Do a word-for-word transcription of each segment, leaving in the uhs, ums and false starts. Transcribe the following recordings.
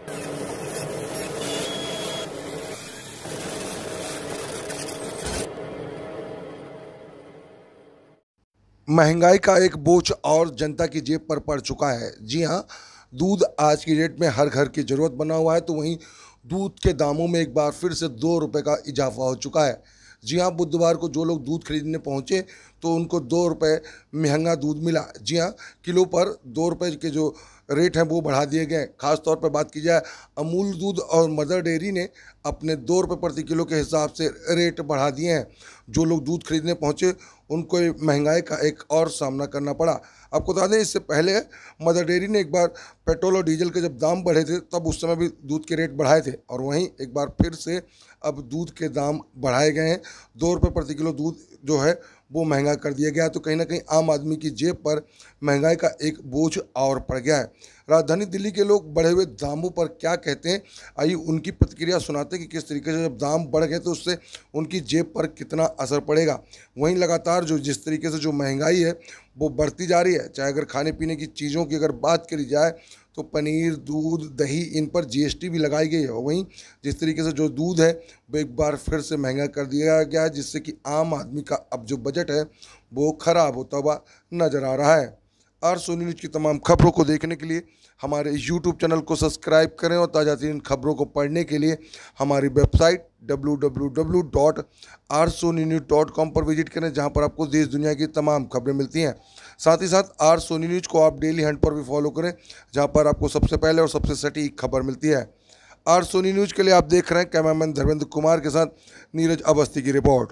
महंगाई का एक बोझ और जनता की जेब पर पड़ चुका है। जी हाँ, दूध आज की डेट में हर घर की ज़रूरत बना हुआ है, तो वहीं दूध के दामों में एक बार फिर से दो रुपये का इजाफा हो चुका है। जी हाँ, बुधवार को जो लोग दूध खरीदने पहुँचे तो उनको दो रुपये महंगा दूध मिला। जी हाँ, किलो पर दो रुपये के जो रेट हैं वो बढ़ा दिए गए। खास तौर पर बात की जाए, अमूल दूध और मदर डेयरी ने अपने दो रुपये प्रति किलो के हिसाब से रेट बढ़ा दिए हैं। जो लोग दूध खरीदने पहुँचे उनको ये महंगाई का एक और सामना करना पड़ा। आपको बता दें, इससे पहले मदर डेयरी ने एक बार पेट्रोल और डीजल के जब दाम बढ़े थे तब उस समय भी दूध के रेट बढ़ाए थे, और वहीं एक बार फिर से अब दूध के दाम बढ़ाए गए हैं। दो रुपये प्रति किलो दूध जो है वो महंगा कर दिया गया है, तो कहीं ना कहीं आम आदमी की जेब पर महंगाई का एक बोझ और पड़ गया है। राजधानी दिल्ली के लोग बढ़े हुए दामों पर क्या कहते हैं, आइए उनकी प्रतिक्रिया सुनाते हैं कि किस तरीके से जब दाम बढ़ गए तो उससे उनकी जेब पर कितना असर पड़ेगा। वहीं लगातार जो जिस तरीके से जो महंगाई है वो बढ़ती जा रही है, चाहे अगर खाने पीने की चीज़ों की अगर बात करी जाए तो पनीर, दूध, दही, इन पर जीएसटी भी लगाई गई है। वहीं जिस तरीके से जो दूध है वो एक बार फिर से महंगा कर दिया गया है, जिससे कि आम आदमी का अब जो बजट है वो खराब होता हुआ नजर आ रहा है। आर सोनी न्यूज़ की तमाम खबरों को देखने के लिए हमारे यूट्यूब चैनल को सब्सक्राइब करें और ताज़ा तरीन खबरों को पढ़ने के लिए हमारी website W W W dot R Soni news dot com पर विजिट करें, जहां पर आपको देश दुनिया की तमाम खबरें मिलती हैं। साथ ही साथ आर सोनी न्यूज़ को आप डेली हैंड पर भी फॉलो करें, जहां पर आपको सबसे पहले और सबसे सटीक खबर मिलती है। आर सोनी न्यूज़ के लिए आप देख रहे हैं कैमरामैन धर्मेंद्र कुमार के साथ नीरज अवस्थी की रिपोर्ट।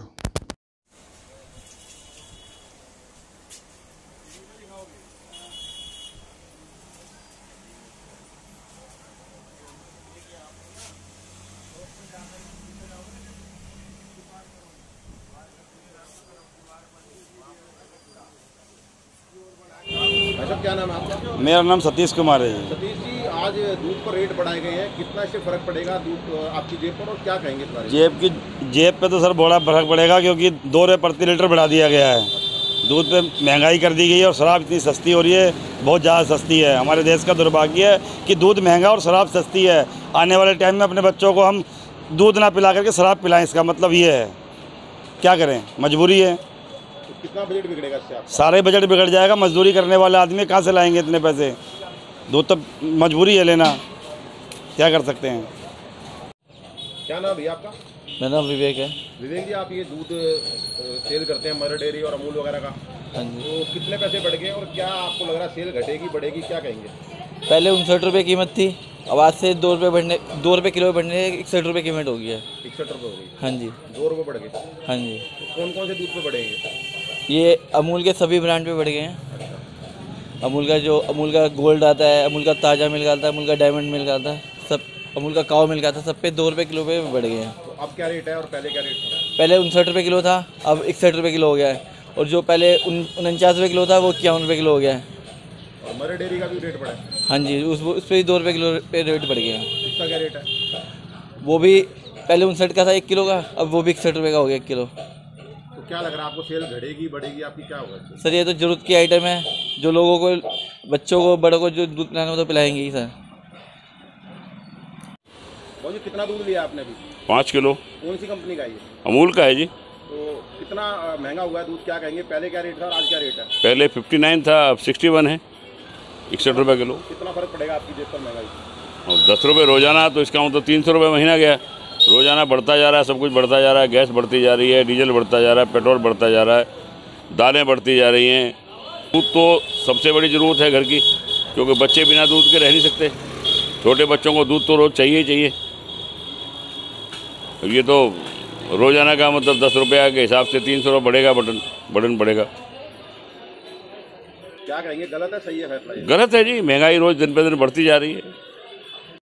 अच्छा, क्या नाम है आपका? मेरा नाम सतीश कुमार है जी। सतीश जी, आज दूध पर रेट बढ़ाए गए हैं, कितना इससे फर्क पड़ेगा दूध आपकी जेब पर, और क्या कहेंगे इस बारे में? जेब की जेब पे तो सर बड़ा फर्क पड़ेगा, क्योंकि दो रुपये प्रति लीटर बढ़ा दिया गया है। दूध पे महंगाई कर दी गई है और शराब इतनी सस्ती हो रही है, बहुत ज़्यादा सस्ती है। हमारे देश का दुर्भाग्य है कि दूध महंगा और शराब सस्ती है। आने वाले टाइम में अपने बच्चों को हम दूध ना पिला करके शराब पिलाएं, इसका मतलब ये है। क्या करें, मजबूरी है। तो कितना बजट बिगड़ेगा इससे आपका? सारे बजट बिगड़ जाएगा। मजदूरी करने वाले आदमी कहाँ से लाएंगे इतने पैसे? दूध तो मजबूरी है लेना, क्या कर सकते हैं। क्या नाम भैया आपका? मेरा नाम विवेक है। विवेक जी, आप ये दूध सेल करते हैं मदर डेयरी और अमूल वगैरह का, हाँ जी। तो कितने पैसे बढ़ गए और क्या आपको लग रहा है सेल घटेगी बढ़ेगी, क्या कहेंगे? पहले उनसठ रुपये कीमत थी, अब आज से दो रुपये बढ़ने दो रुपये किलो बढ़ने इकसठ रुपये कीमत हो गई है। इकसठ रुपये हो गई? हाँ जी। दो रुपये बढ़ गए? हाँ जी। तो कौन कौन से दूध पे बढ़ेंगे? ये अमूल के सभी ब्रांड पे बढ़ गए हैं। अमूल का जो अमूल का गोल्ड आता है, अमूल का ताज़ा मिल्क आता है, अमूल का डायमंड मिल्क आता है, सब अमूल का काव मिल्क आता है, सब पे दो रुपये किलो पे बढ़ गए हैं। तो अब क्या रेट है और पहले क्या रेट था? पहले उनसठ रुपये किलो था, अब इकसठ रुपये किलो हो गया है, और जो पहले उनचास रुपये किलो था वो इक्यावन रुपये किलो हो गया है। और मदर डेयरी का भी रेट बढ़ा है? हाँ जी, उस उस पर ही दो रुपये किलो पे रेट बढ़ गया है। इसका क्या रेट है? वो भी पहले उनसठ का था एक किलो का, अब वो भी इकसठ रुपये का हो गया एक किलो। तो क्या लग रहा है आपको, सेल घटेगी बढ़ेगी आपकी, क्या होगा? सर ये तो ज़रूरत की आइटम है, जो लोगों को, बच्चों को, बड़ों को जो दूध पिलाना हो तो पिलाएंगे ही सर। जी, कितना दूध लिया आपने अभी? पाँच किलो। कौन सी कंपनी का है ये? अमूल का है जी। तो कितना महंगा हुआ है दूध, क्या कहेंगे? पहले क्या रेट था और आज क्या रेट है? पहले फिफ्टी नाइन था, अब सिक्सटी वन है, इकसठ रुपये किलो। कितना फर्क पड़ेगा आपकी जेब पर महंगाई? और दस रुपये रोजाना, तो इसका मतलब तीन सौ रुपये महीना गया। रोजाना बढ़ता जा रहा है, सब कुछ बढ़ता जा रहा है। गैस बढ़ती जा रही है, डीजल बढ़ता जा रहा है, पेट्रोल बढ़ता जा रहा है, दालें बढ़ती जा रही हैं। दूध तो सबसे बड़ी ज़रूरत है घर की, क्योंकि बच्चे बिना दूध के रह नहीं सकते। छोटे बच्चों को दूध तो रोज़ चाहिए ही चाहिए। ये तो रोजाना का मतलब दस रुपये के हिसाब से तीन सौ रुपये बढ़ेगा, बटन बटन बढ़ेगा। क्या कहेंगे, गलत है सही है फैसला? गलत है जी, महंगाई रोज़ दिन पे दिन बढ़ती जा रही है।